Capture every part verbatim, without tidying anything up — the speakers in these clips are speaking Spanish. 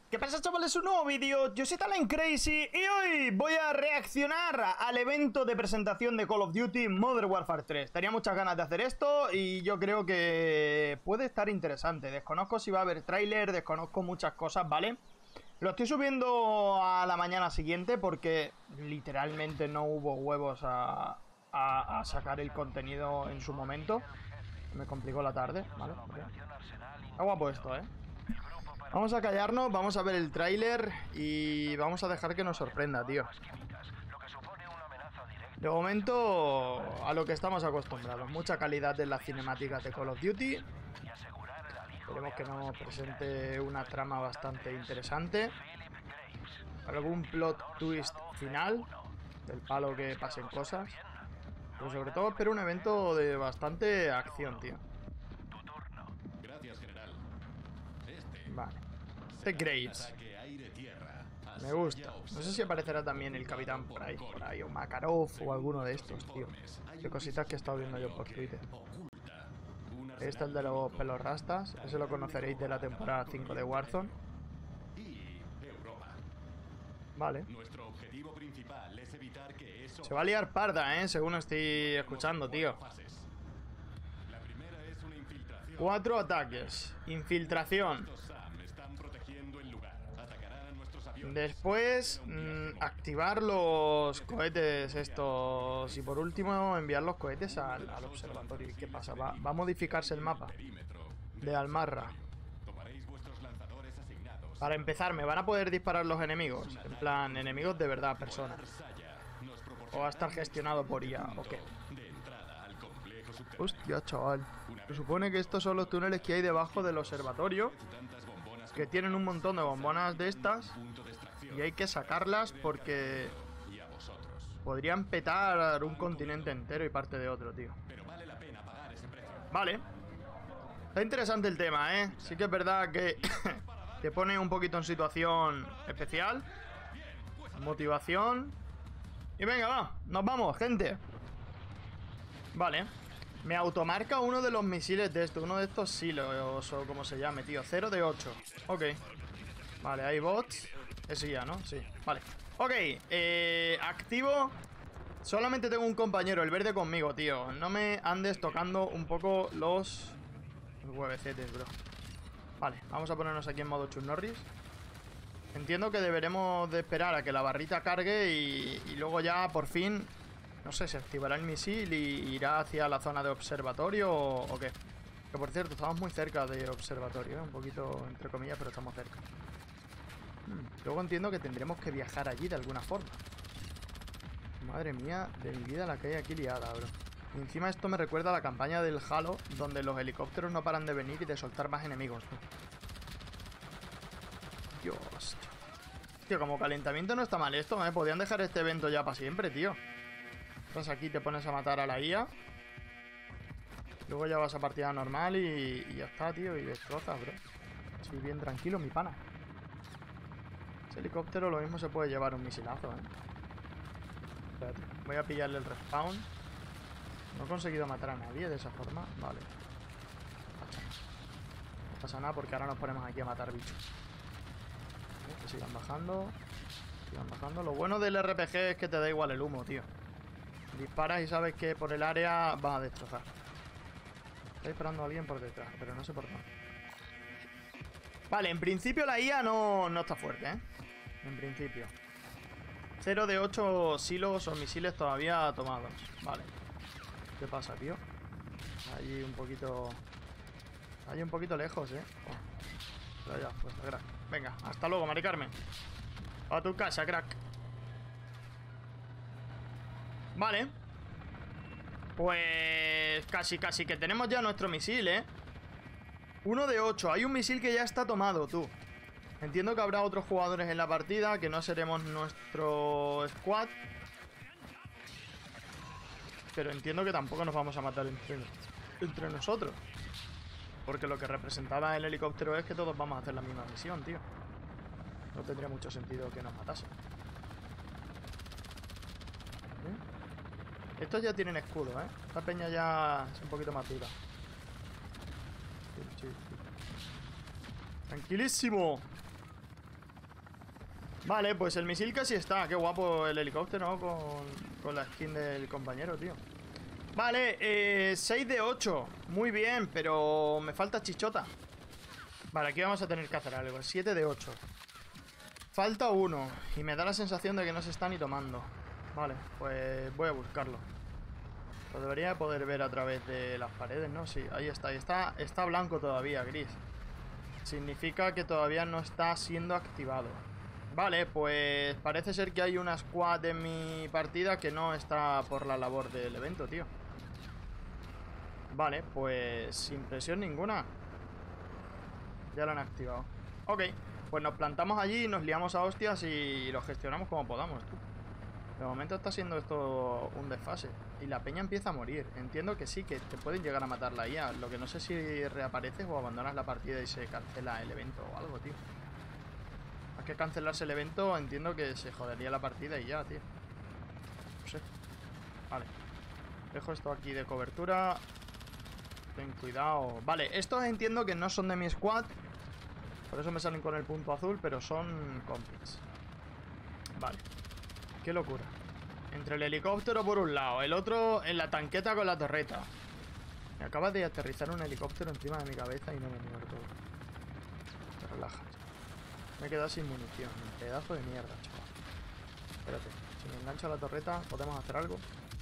¿Qué pasa, chavales? Un nuevo vídeo, yo soy Talent Crazy y hoy voy a reaccionar al evento de presentación de Call of Duty Modern Warfare tres. Tenía muchas ganas de hacer esto y yo creo que puede estar interesante. Desconozco si va a haber tráiler, desconozco muchas cosas, ¿vale? Lo estoy subiendo a la mañana siguiente porque literalmente no hubo huevos a, a, a sacar el contenido en su momento. Me complicó la tarde, ¿vale? Está guapo esto, ¿eh? Vamos a callarnos, vamos a ver el tráiler y vamos a dejar que nos sorprenda, tío. De momento, a lo que estamos acostumbrados. Mucha calidad en las cinemáticas de Call of Duty. Esperemos que nos presente una trama bastante interesante. Algún plot twist final, del palo que pasen cosas. Pero sobre todo espero un evento de bastante acción, tío. Gracias, general. Este Vale. The Graves. Me gusta. No sé si aparecerá también el capitán por ahí, por ahí, o Makarov o alguno de estos, tío. De cositas que he estado viendo yo por Twitter. Este es el de los pelos rastas. Ese lo conoceréis de la temporada cinco de Warzone. Vale. Se va a liar parda, eh, según estoy escuchando, tío. Cuatro ataques. Infiltración. Después, mmm, activar los cohetes estos. Y por último, enviar los cohetes al, al observatorio. ¿Y qué pasa? ¿Va, ¿Va a modificarse el mapa de Al-Marra? Para empezar, ¿me van a poder disparar los enemigos? En plan, enemigos de verdad, personas. ¿O va a estar gestionado por I A? ¿O qué? Hostia, chaval. Se supone que estos son los túneles que hay debajo del observatorio, que tienen un montón de bombonas de estas, y hay que sacarlas porque podrían petar un continente entero y parte de otro, tío. Vale. Está interesante el tema, ¿eh? Sí que es verdad que te pone un poquito en situación especial. Motivación. Y venga, va, nos vamos, gente. Vale. Me automarca uno de los misiles de esto. Uno de estos silos, o como se llame, tío. cero de ocho. Ok. Vale, hay bots. Ese ya, ¿no? Sí, vale. Ok, eh, activo. Solamente tengo un compañero, el verde conmigo, tío. No me andes tocando un poco los Los huevecetes, bro. Vale, vamos a ponernos aquí en modo Chuck Norris. Entiendo que deberemos de esperar a que la barrita cargue y, y luego ya por fin, no sé, se activará el misil y irá hacia la zona de observatorio o, o qué. Que por cierto, estamos muy cerca de observatorio, ¿eh? Un poquito entre comillas, pero estamos cerca. Hmm. Luego entiendo que tendremos que viajar allí de alguna forma. Madre mía, de mi vida la que hay aquí liada, bro. Y encima esto me recuerda a la campaña del Halo, donde los helicópteros no paran de venir y de soltar más enemigos, ¿no? Dios. Tío, como calentamiento no está mal esto, ¿eh? Podrían dejar este evento ya para siempre, tío. Entonces aquí te pones a matar a la I A. Luego ya vas a partida normal y, y ya está, tío. Y destrozas, bro. Así bien tranquilo, mi pana. Ese helicóptero lo mismo se puede llevar un misilazo, ¿eh? Espérate, voy a pillarle el respawn. No he conseguido matar a nadie de esa forma. Vale. No pasa nada porque ahora nos ponemos aquí a matar bichos. Que sigan bajando. Sigan bajando. Lo bueno del R P G es que te da igual el humo, tío. Disparas y sabes que por el área vas a destrozar. Está disparando a alguien por detrás, pero no sé por dónde. Vale, en principio la I A no, no está fuerte, ¿eh? En principio. cero de ocho silos o misiles todavía tomados. Vale. ¿Qué pasa, tío? Ahí un poquito... Ahí un poquito lejos, ¿eh? Oh. Pero ya, pues crack. Venga, hasta luego, Mari Carmen. A tu casa, crack. Vale. Pues... Casi, casi que tenemos ya nuestro misil, ¿eh? Uno de ocho. Hay un misil que ya está tomado, tú. Entiendo que habrá otros jugadores en la partida, que no seremos nuestro squad. Pero entiendo que tampoco nos vamos a matar entre, entre nosotros. Porque lo que representaba el helicóptero es que todos vamos a hacer la misma misión, tío. No tendría mucho sentido que nos matasen. ¿Eh? Estos ya tienen escudo, ¿eh? Esta peña ya es un poquito más dura. Tranquilísimo. Vale, pues el misil casi está. Qué guapo el helicóptero, ¿no? Con, con la skin del compañero, tío. Vale, eh, seis de ocho. Muy bien, pero me falta chichota. Vale, aquí vamos a tener que hacer algo. siete de ocho. Falta uno. Y me da la sensación de que no se está ni tomando. Vale, pues voy a buscarlo. Lo debería poder ver a través de las paredes, ¿no? Sí, ahí está. Ahí está, está blanco todavía, gris. Significa que todavía no está siendo activado. Vale, pues parece ser que hay una squad en mi partida que no está por la labor del evento, tío. Vale, pues sin presión ninguna. Ya lo han activado. Ok, pues nos plantamos allí, nos liamos a hostias y lo gestionamos como podamos, tú. De momento está siendo esto un desfase. Y la peña empieza a morir. Entiendo que sí, que te pueden llegar a matar la I A. Lo que no sé si reapareces o abandonas la partida y se cancela el evento o algo, tío. Hay que cancelarse el evento, entiendo que se jodería la partida y ya, tío. No sé. Vale. Dejo esto aquí de cobertura. Ten cuidado. Vale, estos entiendo que no son de mi squad. Por eso me salen con el punto azul, pero son compis. Vale. Qué locura. Entre el helicóptero por un lado, el otro en la tanqueta con la torreta. Me acaba de aterrizar un helicóptero encima de mi cabeza y no me he muerto. Te relajas. Me he quedado sin munición. Un pedazo de mierda, chaval. Espérate. Si me engancho a la torreta, ¿podemos hacer algo?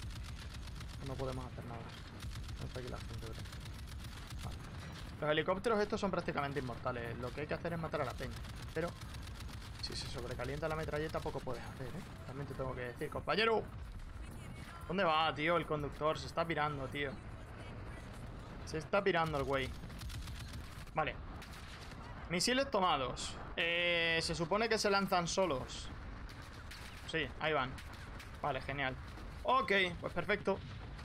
No podemos hacer nada. No está aquí la gente, bro. Vale. Los helicópteros estos son prácticamente inmortales. Lo que hay que hacer es matar a la peña. Pero si se sobrecalienta la metralleta, poco puedes hacer, ¿eh? También te tengo que decir, compañero. ¿Dónde va, tío? El conductor se está pirando, tío. Se está pirando el güey. Vale. Misiles tomados. Eh, se supone que se lanzan solos. Sí, ahí van. Vale, genial. Ok, pues perfecto.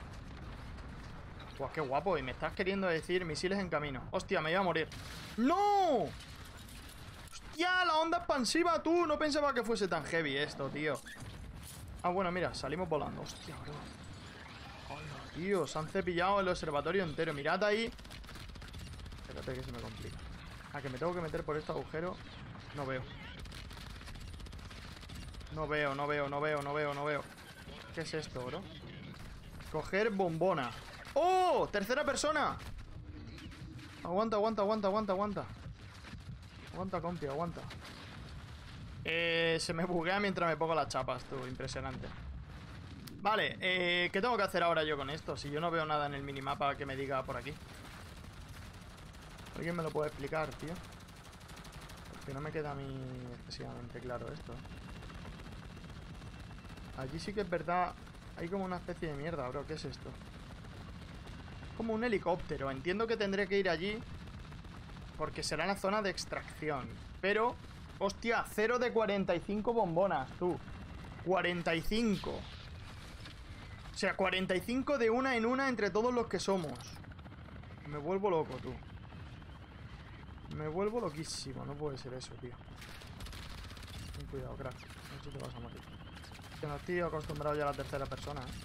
Buah, qué guapo. Y me estás queriendo decir misiles en camino. Hostia, me iba a morir. ¡No! ¡Hostia! La onda expansiva, tú. No pensaba que fuese tan heavy esto, tío. Ah, bueno, mira, salimos volando. Hostia, bro. Hola, tío, se han cepillado el observatorio entero. Mirad ahí. Espérate que se me complica. Ah, que me tengo que meter por este agujero. No veo. No veo, no veo, no veo, no veo, no veo. ¿Qué es esto, bro? Coger bombona. ¡Oh! ¡Tercera persona! Aguanta, aguanta, aguanta, aguanta, aguanta. Aguanta, compi, aguanta. Eh, se me buguea mientras me pongo las chapas, tú. Impresionante. Vale, eh, ¿qué tengo que hacer ahora yo con esto? Si yo no veo nada en el minimapa que me diga por aquí. ¿Alguien me lo puede explicar, tío? Porque no me queda a mí excesivamente claro esto. Allí sí que es verdad. Hay como una especie de mierda, bro. ¿Qué es esto? Como un helicóptero. Entiendo que tendré que ir allí porque será la zona de extracción. Pero, hostia, cero de cuarenta y cinco bombonas, tú. cuarenta y cinco. O sea, cuarenta y cinco de una en una entre todos los que somos. Me vuelvo loco, tú. Me vuelvo loquísimo. No puede ser eso, tío. Ten cuidado, crack. No sé si te vas a morir. Que no estoy acostumbrado ya a la tercera persona, ¿eh?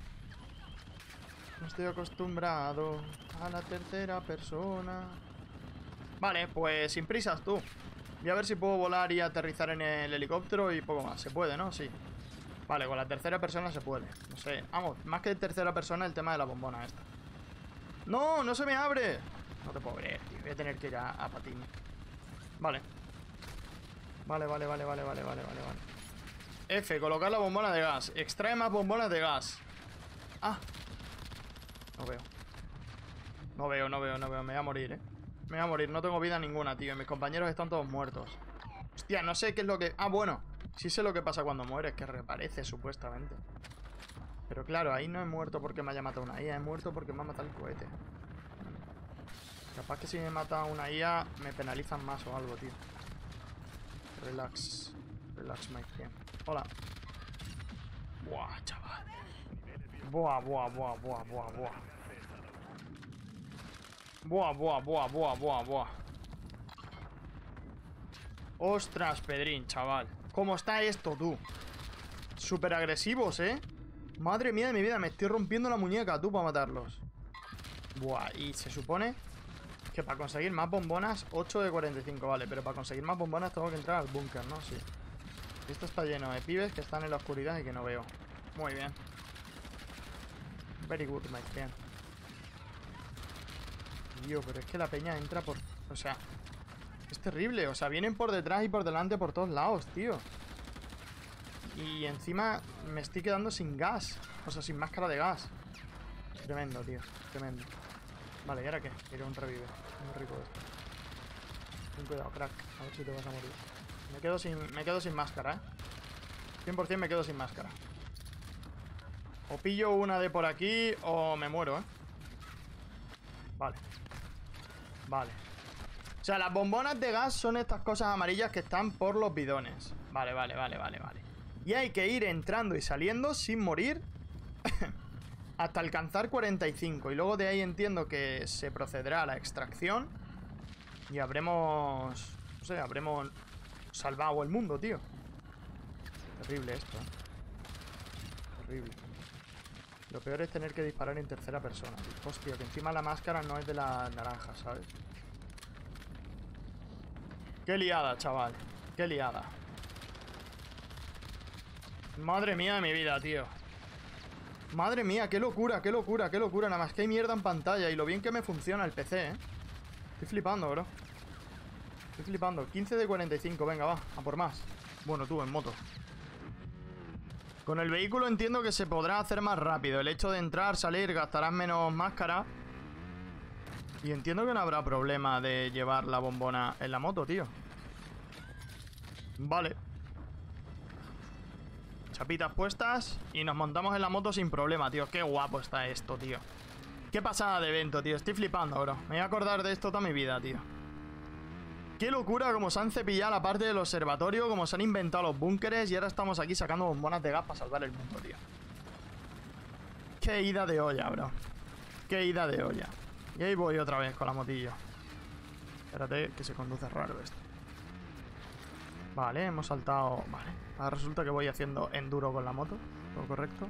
No estoy acostumbrado a la tercera persona. Vale, pues sin prisas, tú. Voy a ver si puedo volar y aterrizar en el helicóptero y poco más. Se puede, ¿no? Sí. Vale, con la tercera persona se puede. No sé. Vamos, más que tercera persona, el tema de la bombona esta. ¡No! ¡No se me abre! No te puedo creer, tío. Voy a tener que ir a, a patín. Vale. Vale, vale, vale, vale, vale, vale, vale, vale. F, colocar la bombona de gas. Extrae más bombonas de gas. Ah. No veo. No veo, no veo, no veo. Me voy a morir, eh. Me voy a morir. No tengo vida ninguna, tío. Mis compañeros están todos muertos. Hostia, no sé qué es lo que... Ah, bueno. Sí sé lo que pasa cuando mueres. Que reaparece, supuestamente. Pero claro, ahí no he muerto porque me haya matado una I A. He muerto porque me ha matado el cohete. Capaz que si me mata una I A me penalizan más o algo, tío. Relax. Relax, my friend. Hola. Buah, chaval. Buah, buah, buah, buah, buah, buah. Buah, buah, buah, buah, buah, buah. Ostras, Pedrín, chaval. ¿Cómo está esto, tú? Súper agresivos, ¿eh? Madre mía de mi vida, me estoy rompiendo la muñeca, tú, para matarlos. Buah, y se supone que para conseguir más bombonas, ocho de cuarenta y cinco, vale. Pero para conseguir más bombonas tengo que entrar al búnker, ¿no? Sí. Esto está lleno de pibes que están en la oscuridad y que no veo. Muy bien. Very good, my friend. Tío, pero es que la peña entra por... O sea... Es terrible. O sea, vienen por detrás y por delante por todos lados, tío. Y encima me estoy quedando sin gas. O sea, sin máscara de gas. Tremendo, tío. Tremendo. Vale, ¿y ahora qué? Quiero un revive. Muy rico esto. Ten cuidado, crack. A ver si te vas a morir. Me quedo sin, me quedo sin máscara, ¿eh? cien por cien me quedo sin máscara. O pillo una de por aquí o me muero, ¿eh? Vale. Vale. O sea, las bombonas de gas son estas cosas amarillas que están por los bidones. Vale, vale, vale, vale, vale. Y hay que ir entrando y saliendo sin morir hasta alcanzar cuarenta y cinco. Y luego de ahí entiendo que se procederá a la extracción. Y habremos... No sé, habremos salvado el mundo, tío. Terrible esto, ¿eh? Terrible. Lo peor es tener que disparar en tercera persona, tío. Hostia, que encima la máscara no es de la naranja, ¿sabes? Qué liada, chaval. Qué liada. Madre mía de mi vida, tío. Madre mía, qué locura, qué locura, qué locura. Nada más que hay mierda en pantalla. Y lo bien que me funciona el P C, ¿eh? Estoy flipando, bro. Estoy flipando. quince de cuarenta y cinco, venga, va, a por más. Bueno, tú, en moto. Con el vehículo entiendo que se podrá hacer más rápido. El hecho de entrar, salir, gastarás menos máscara. Y entiendo que no habrá problema de llevar la bombona en la moto, tío. Vale. Chapitas puestas y nos montamos en la moto sin problema, tío. Qué guapo está esto, tío. Qué pasada de evento, tío. Estoy flipando, bro. Me voy a acordar de esto toda mi vida, tío. Qué locura como se han cepillado la parte del observatorio, como se han inventado los búnkeres y ahora estamos aquí sacando bombonas de gas para salvar el mundo, tío. Qué ida de olla, bro. Qué ida de olla. Y ahí voy otra vez con la motillo. Espérate, que se conduce raro esto. Vale, hemos saltado... Vale, ahora resulta que voy haciendo enduro con la moto. ¿Todo correcto?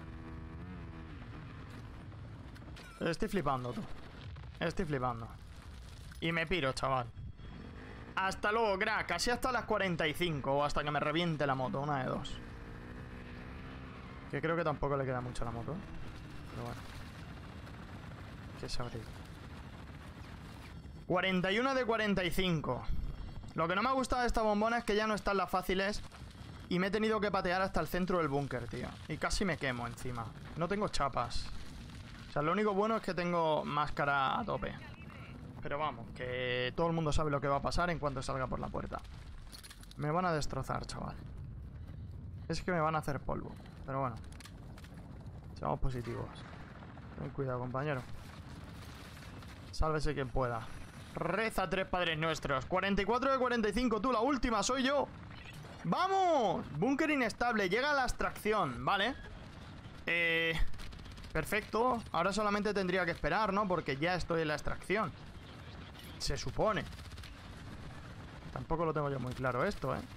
Estoy flipando, tú. Estoy flipando. Y me piro, chaval. Hasta luego, crack. Casi hasta las cuarenta y cinco o hasta que me reviente la moto. Una de dos. Que creo que tampoco le queda mucho a la moto. Pero bueno. Que se abre. cuarenta y uno de cuarenta y cinco. Lo que no me ha gustado de esta bombona es que ya no están las fáciles. Y me he tenido que patear hasta el centro del búnker, tío. Y casi me quemo encima. No tengo chapas. O sea, lo único bueno es que tengo máscara a tope. Pero vamos, que todo el mundo sabe lo que va a pasar en cuanto salga por la puerta. Me van a destrozar, chaval. Es que me van a hacer polvo. Pero bueno. Seamos positivos. Ten cuidado, compañero. Sálvese quien pueda. Reza tres padres nuestros. cuarenta y cuatro de cuarenta y cinco, tú, la última, soy yo. ¡Vamos! Búnker inestable, llega la extracción, ¿vale? Eh... Perfecto. Ahora solamente tendría que esperar, ¿no? Porque ya estoy en la extracción. Se supone. Tampoco lo tengo yo muy claro esto, ¿eh?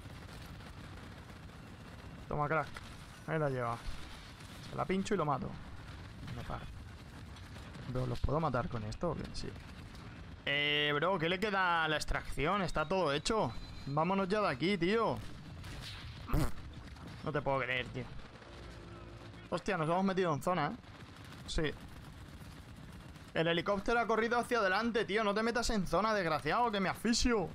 Toma, crack. Ahí la lleva. Se la pincho y lo mato. No para. Bro, ¿los puedo matar con esto? Bien, sí. Eh, bro, ¿qué le queda a la extracción? Está todo hecho. Vámonos ya de aquí, tío. No te puedo creer, tío. Hostia, nos hemos metido en zona, ¿eh? Sí. El helicóptero ha corrido hacia adelante, tío. No te metas en zona, desgraciado, que me asfixio.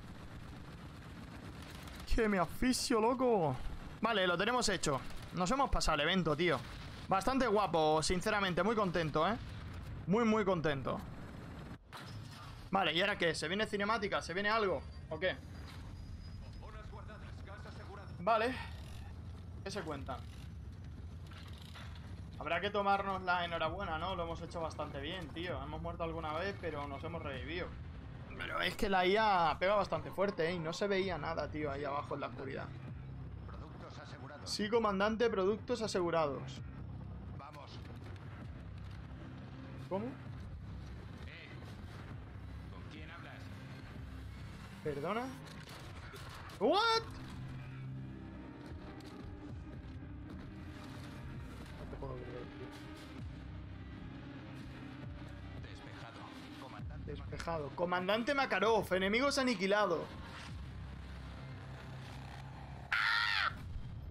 Que me asfixio, loco. Vale, lo tenemos hecho. Nos hemos pasado el evento, tío. Bastante guapo, sinceramente, muy contento, ¿eh? Muy, muy contento. Vale, ¿y ahora qué? ¿Se viene cinemática? ¿Se viene algo? ¿O qué? Vale. ¿Qué se cuentan? Habrá que tomarnos la enhorabuena, ¿no? Lo hemos hecho bastante bien, tío. Hemos muerto alguna vez, pero nos hemos revivido. Pero es que la I A pega bastante fuerte, ¿eh? Y no se veía nada, tío, ahí abajo en la oscuridad. Productos asegurados. Sí, comandante, productos asegurados. Vamos. ¿Cómo? Eh, ¿con quién hablas? ¿Perdona? ¿What? No te puedo creer, tío. Despejado. Comandante. Despejado. Comandante Makarov, enemigos aniquilado. ¡Ah!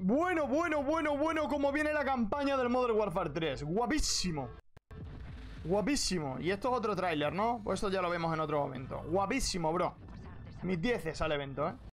Bueno, bueno, bueno, bueno, como viene la campaña del Modern Warfare tres. Guapísimo. Guapísimo. Y esto es otro tráiler, ¿no? Pues esto ya lo vemos en otro momento. Guapísimo, bro. Mis dieces al evento, ¿eh?